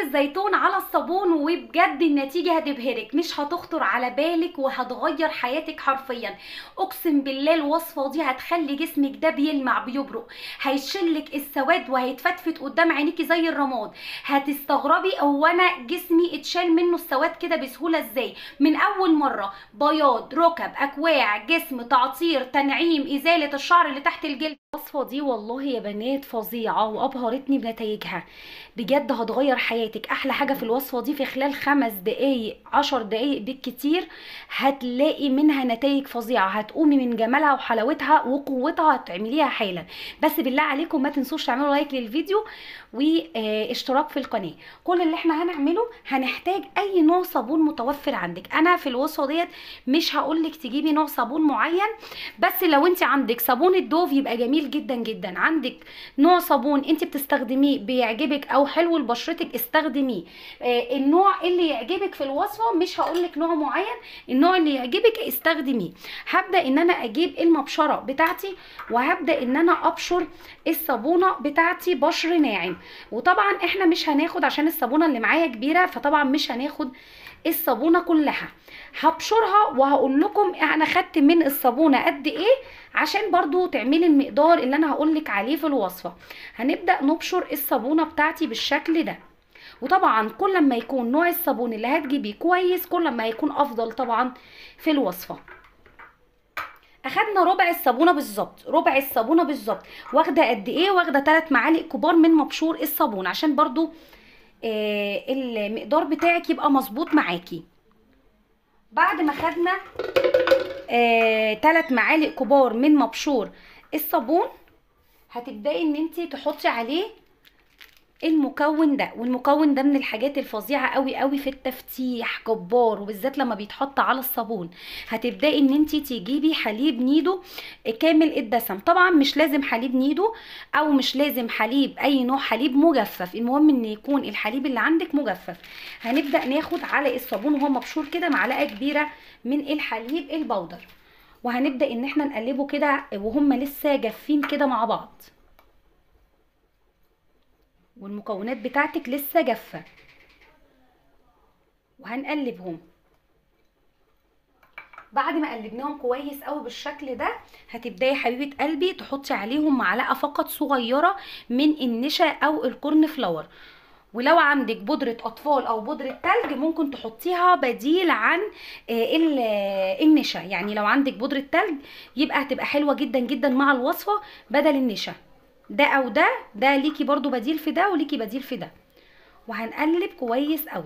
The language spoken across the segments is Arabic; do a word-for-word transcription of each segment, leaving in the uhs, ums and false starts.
الزيتون على الصابون، وبجد النتيجة هتبهرك، مش هتخطر على بالك وهتغير حياتك حرفيا. اقسم بالله الوصفة دي هتخلي جسمك ده بيلمع بيبرق، هيشلك السواد وهيتفتفت قدام عينيكي زي الرماد. هتستغربي هو انا جسمي اتشال منه السواد كده بسهولة ازاي من اول مرة. بياض، ركب، اكواع، جسم، تعطير، تنعيم، ازالة الشعر اللي تحت الجلد. الوصفة دي والله يا بنات فظيعة وابهرتني بنتائجها، بجد هتغير حياتك. احلى حاجة في الوصفة دي في خلال خمس دقايق عشر دقايق بالكتير هتلاقي منها نتائج فظيعة، هتقومي من جمالها وحلاوتها وقوتها هتعمليها حالا. بس بالله عليكم ما تنسوش تعملوا لايك للفيديو واشتراك في القناة. كل اللي احنا هنعمله هنحتاج اي نوع صابون متوفر عندك. انا في الوصفة ديت مش هقولك تجيبي نوع صابون معين، بس لو انت عندك صابون الدوف يبقى جميل جدا جدا. عندك نوع صابون انت بتستخدميه بيعجبك او حلو لبشرتك استخدميه. آه النوع اللي يعجبك في الوصفه، مش هقولك نوع معين، النوع اللي يعجبك استخدميه. هبدا ان انا اجيب المبشره بتاعتي وهبدا ان انا ابشر الصابونه بتاعتي بشر ناعم. وطبعا احنا مش هناخد عشان الصابونه اللي معايا كبيره، فطبعا مش هناخد الصابونه كلها، هبشرها وهقول لكم انا خدت من الصابونه قد ايه عشان برضو تعملي المقدار اللي انا هقولك عليه في الوصفه. هنبدا نبشر الصابونه بتاعتي بالشكل ده. وطبعا كل ما يكون نوع الصابون اللي هتجيبيه كويس كل ما هيكون افضل طبعا في الوصفه. اخدنا ربع الصابونه بالظبط، ربع الصابونه بالظبط. واخده قد ايه؟ واخده ثلاث معالق كبار من مبشور الصابون عشان برضو آه المقدار بتاعك يبقى مظبوط معاكي. بعد ما خدنا آه ثلاث معالق كبار من مبشور الصابون هتبداي ان انت تحطي عليه المكون ده. والمكون ده من الحاجات الفظيعه قوي قوي في التفتيح، جبار، وبالذات لما بيتحط على الصابون. هتبداي ان انت تجيبي حليب نيدو كامل الدسم. طبعا مش لازم حليب نيدو او مش لازم حليب اي نوع حليب مجفف، المهم ان يكون الحليب اللي عندك مجفف. هنبدا ناخد على الصابون وهو مبشور كده معلقه كبيره من الحليب البودر، وهنبدا ان احنا نقلبه كده وهم لسه جافين كده مع بعض، والمكونات بتاعتك لسه جافه، وهنقلبهم. بعد ما قلبناهم كويس قوي بالشكل ده هتبداي حبيبه قلبي تحطي عليهم معلقه فقط صغيره من النشا او الكورن فلاور. ولو عندك بودره اطفال او بودره تلج ممكن تحطيها بديل عن النشا، يعني لو عندك بودره تلج يبقى هتبقى حلوه جدا جدا مع الوصفه بدل النشا. ده او ده ده ليكي برضو بديل في ده وليكي بديل في ده. وهنقلب كويس قوي.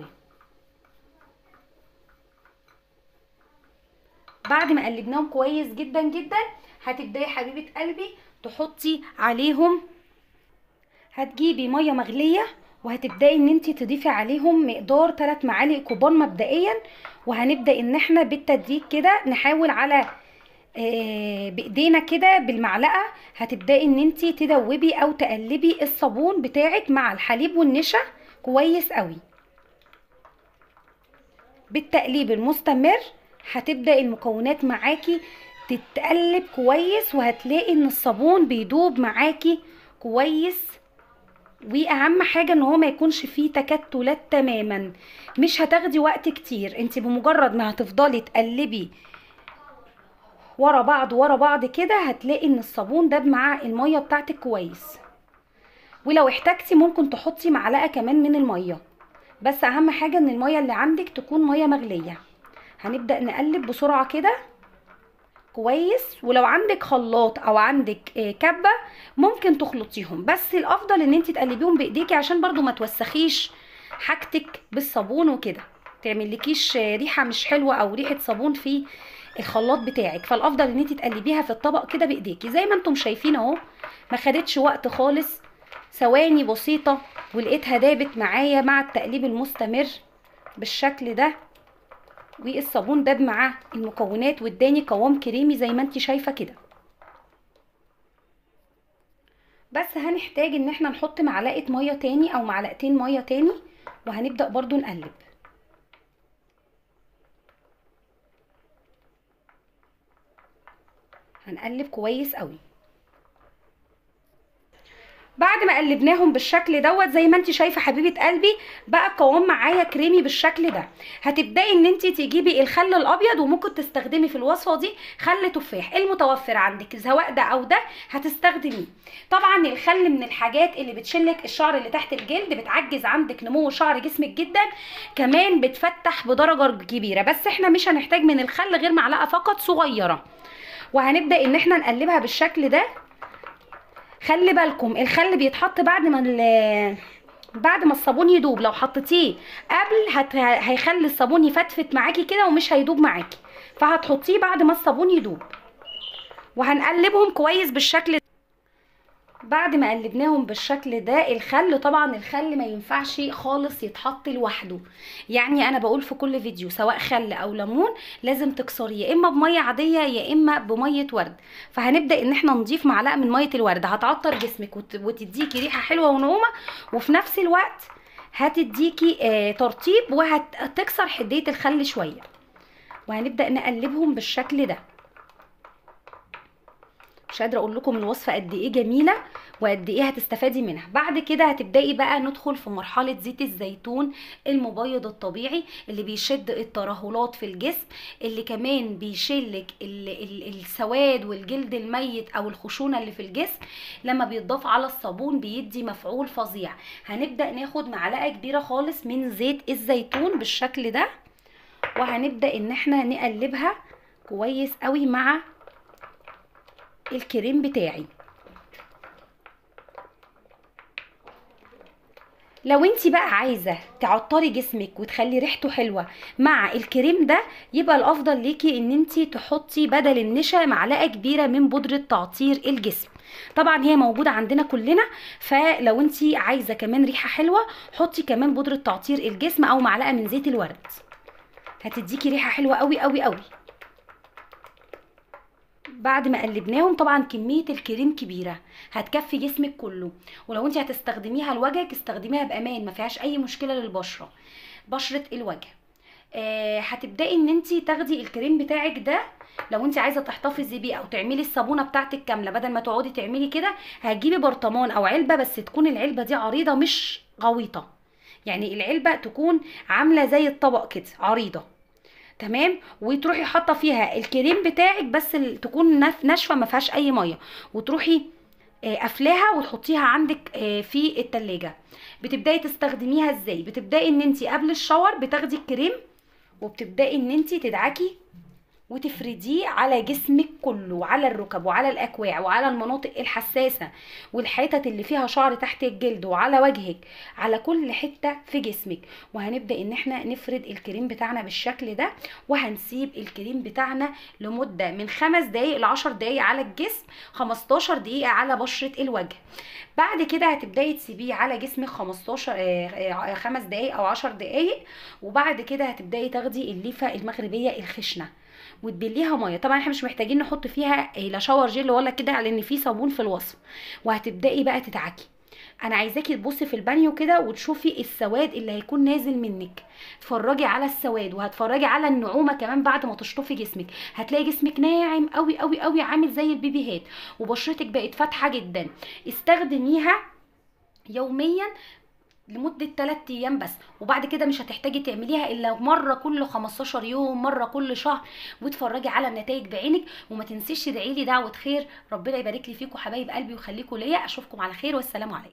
بعد ما قلبناهم كويس جدا جدا هتبداي حبيبه قلبي تحطي عليهم، هتجيبي ميه مغليه وهتبداي ان انت تضيفي عليهم مقدار ثلاث معالق كبار مبدئيا. وهنبدا ان احنا بالتدريج كده نحاول على آه بايدينا كده بالمعلقه. هتبداي ان انت تدوبي او تقلبي الصابون بتاعك مع الحليب والنشا كويس قوي. بالتقليب المستمر هتبدا المكونات معاكي تتقلب كويس، وهتلاقي ان الصابون بيدوب معاكي كويس. واهم حاجه ان هو ما يكونش فيه تكتلات تماما، مش هتاخدي وقت كتير. انت بمجرد ما هتفضلي تقلبي ورا بعض ورا بعض كده هتلاقي ان الصابون داب مع الميه بتاعتك كويس. ولو احتاجتي ممكن تحطي معلقه كمان من الميه، بس اهم حاجه ان الميه اللي عندك تكون ميه مغليه. هنبدا نقلب بسرعه كده كويس. ولو عندك خلاط او عندك كبه ممكن تخلطيهم، بس الافضل ان انت تقلبيهم بايديكي عشان برضو ما توسخيش حاجتك بالصابون وكده، تعملكيش ريحه مش حلوه او ريحه صابون في الخلاط بتاعك. فالافضل ان انت تقلبيها في الطبق كده بايديكي زي ما انتم شايفين اهو. ما خدتش وقت خالص، ثواني بسيطه ولقيتها دابت معايا مع التقليب المستمر بالشكل ده. والصابون داب مع المكونات واداني قوام كريمي زي ما انت شايفه كده. بس هنحتاج ان احنا نحط معلقه ميه تاني او معلقتين ميه تاني، وهنبدا برضو نقلب. هنقلب كويس قوي. بعد ما قلبناهم بالشكل دوت زي ما انت شايفه حبيبه قلبي، بقى القوام معايا كريمي بالشكل ده. هتبداي ان انت تجيبي الخل الابيض، وممكن تستخدمي في الوصفه دي خل تفاح المتوفر عندك، سواء ده او ده هتستخدميه. طبعا الخل من الحاجات اللي بتشلك الشعر اللي تحت الجلد، بتعجز عندك نمو شعر جسمك جدا، كمان بتفتح بدرجه كبيره. بس احنا مش هنحتاج من الخل غير معلقه فقط صغيره، وهنبدا ان احنا نقلبها بالشكل ده. خلي بالكم الخل بيتحط بعد ما بعد ما الصابون يدوب. لو حطيتيه قبل هت... هيخلي الصابون يفتفت معاكي كده ومش هيدوب معاكي، فهتحطيه بعد ما الصابون يدوب. وهنقلبهم كويس بالشكل ده. بعد ما قلبناهم بالشكل ده، الخل طبعا الخل ما ينفعش خالص يتحط لوحده. يعني انا بقول في كل فيديو سواء خل او ليمون لازم تكسريه، يا اما بميه عاديه يا اما بميه ورد. فهنبدا ان احنا نضيف معلقه من ميه الورد، هتعطر جسمك وت... وتديكي ريحه حلوه ونعومه، وفي نفس الوقت هتديكي آه ترطيب، وهتكسر حديه الخل شويه. وهنبدا نقلبهم بالشكل ده. مش قادره اقول لكم الوصفه قد ايه جميله وقد ايه هتستفادي منها. بعد كده هتبداي بقى ندخل في مرحله زيت الزيتون المبيض الطبيعي، اللي بيشد الترهلات في الجسم، اللي كمان بيشلك السواد والجلد الميت او الخشونه اللي في الجسم. لما بيتضاف على الصابون بيدي مفعول فظيع. هنبدا ناخد معلقه كبيره خالص من زيت الزيتون بالشكل ده، وهنبدا ان احنا نقلبها كويس قوي مع الكريم بتاعي. لو انت بقى عايزه تعطري جسمك وتخلي ريحته حلوه مع الكريم ده، يبقى الافضل ليكي ان انت تحطي بدل النشا معلقه كبيره من بودره تعطير الجسم. طبعا هي موجوده عندنا كلنا، فلو انت عايزه كمان ريحه حلوه حطي كمان بودره تعطير الجسم او معلقه من زيت الورد، هتديكي ريحه حلوه قوي قوي قوي. بعد ما قلبناهم طبعا كميه الكريم كبيره هتكفي جسمك كله، ولو انت هتستخدميها لوجهك استخدميها بامان، ما فيهاش اي مشكله للبشره، بشره الوجه. آه هتبداي ان انت تاخدي الكريم بتاعك ده، لو انت عايزه تحتفظي بيه او تعملي الصابونه بتاعتك كامله بدل ما تقعدي تعملي كده، هتجيبي برطمان او علبه، بس تكون العلبه دي عريضه مش غويطه، يعني العلبه تكون عامله زي الطبق كده عريضه، تمام. وتروحي حاطه فيها الكريم بتاعك بس تكون ناشفه ما فيهاش اي ميه، وتروحي قافلاها وتحطيها عندك في التلاجة. بتبداي تستخدميها ازاي؟ بتبداي ان انت قبل الشاور بتاخدي الكريم، وبتبداي ان انت تدعكي وتفرديه على جسمك كله، على الركب وعلى الاكواع وعلى المناطق الحساسه والحتت اللي فيها شعر تحت الجلد وعلى وجهك، على كل حته في جسمك. وهنبدا ان احنا نفرد الكريم بتاعنا بالشكل ده، وهنسيب الكريم بتاعنا لمده من خمس دقايق لعشر دقايق على الجسم، خمستاشر دقيقه على بشره الوجه. بعد كده هتبداي تسيبيه على جسمك خمستاشر آه خمس دقايق او عشر دقايق. وبعد كده هتبداي تاخدي الليفه المغربيه الخشنه وتبليها ميه. طبعا احنا مش محتاجين نحط فيها لا شاور جيل ولا كده لان في صابون في الوصف. وهتبداي بقى تدعكي. انا عايزاكي تبصي في البانيو كده وتشوفي السواد اللي هيكون نازل منك، اتفرجي على السواد وهتفرجي على النعومه كمان. بعد ما تشطفي جسمك هتلاقي جسمك ناعم قوي قوي قوي، عامل زي البيبيهات، وبشرتك بقت فاتحه جدا. استخدميها يوميا لمدة ثلاثة ايام بس، وبعد كده مش هتحتاجي تعمليها الا مرة كل خمستاشر يوم، مرة كل شهر، وتفرجي على النتائج بعينك. وما تنسيش تدعيلي دعوة خير. ربنا يبارك لي فيكم حبايب قلبي ويخليكم ليا. اشوفكم على خير والسلام عليكم.